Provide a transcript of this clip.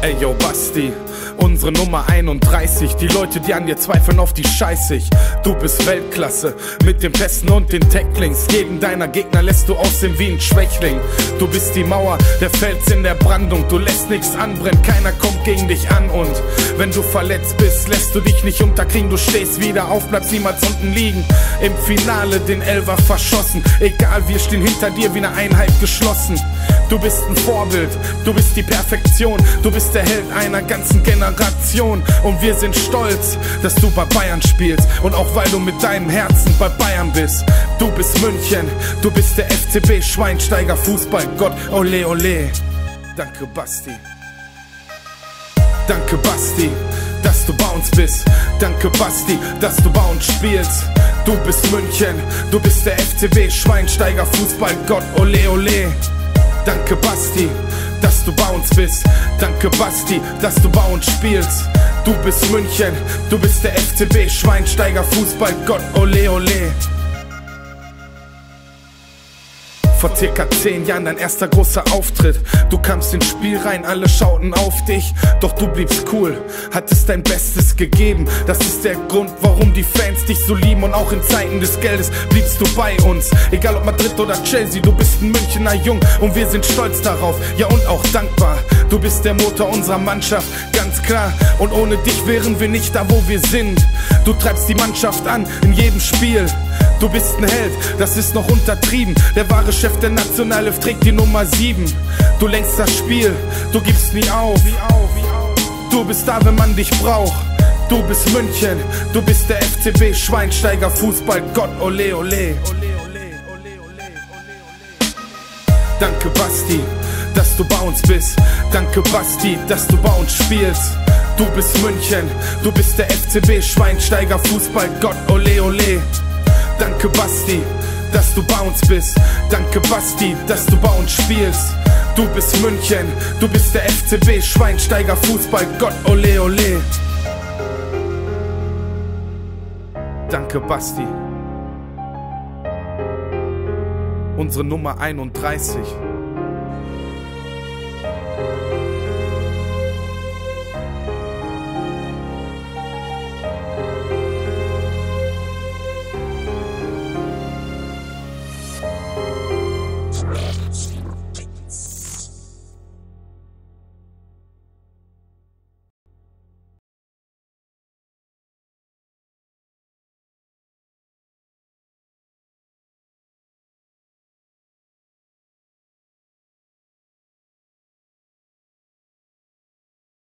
Ey yo Basti, unsere Nummer 31. Die Leute, die an dir zweifeln, auf die scheiß ich. Du bist Weltklasse, mit dem Pässen und den Tacklings. Jeden deiner Gegner lässt du aussehen wie ein Schwächling. Du bist die Mauer, der Fels in der Brandung. Du lässt nichts anbrennen, keiner kommt gegen dich an. Und wenn du verletzt bist, lässt du dich nicht unterkriegen. Du stehst wieder auf, bleibst niemals unten liegen. Im Finale den Elfer verschossen. Egal, wir stehen hinter dir wie eine Einheit geschlossen. Du bist ein Vorbild, du bist die Perfektion. Du bist der Held einer ganzen Generation. Und wir sind stolz, dass du bei Bayern spielst. Und auch weil du mit deinem Herzen bei Bayern bist. Du bist München, du bist der FCB Schweinsteiger Fußballgott. Ole ole. Danke Basti. Danke Basti, dass du bei uns bist. Danke Basti, dass du bei uns spielst. Du bist München, du bist der FCB Schweinsteiger Fußballgott. Ole ole. Danke Basti, dass du bei uns bist. Danke Basti, dass du bei uns spielst. Du bist München, du bist der FCB Schweinsteiger Fußballgott. Ole ole. Vor circa 10 Jahren dein erster großer Auftritt. Du kamst ins Spiel rein, alle schauten auf dich. Doch du bliebst cool, hattest dein Bestes gegeben. Das ist der Grund, warum die Fans dich so lieben. Und auch in Zeiten des Geldes bliebst du bei uns. Egal ob Madrid oder Chelsea, du bist ein Münchner Jung. Und wir sind stolz darauf, ja und auch dankbar. Du bist der Motor unserer Mannschaft, ganz klar. Und ohne dich wären wir nicht da, wo wir sind. Du treibst die Mannschaft an, in jedem Spiel. Du bist ein Held, das ist noch untertrieben. Der wahre Chef der Nationalelf trägt die Nummer 7. Du lenkst das Spiel, du gibst nie auf. Du bist da, wenn man dich braucht. Du bist München, du bist der FCB Schweinsteiger Fußballgott. Ole ole. Danke Basti, dass du bei uns bist. Danke Basti, dass du bei uns spielst. Du bist München, du bist der FCB Schweinsteiger Fußballgott. Ole ole. Danke Basti, dass du bei uns bist. Danke Basti, dass du bei uns spielst. Du bist München, du bist der FCB Schweinsteiger Fußballgott. Ole ole. Danke Basti. Unsere Nummer 31.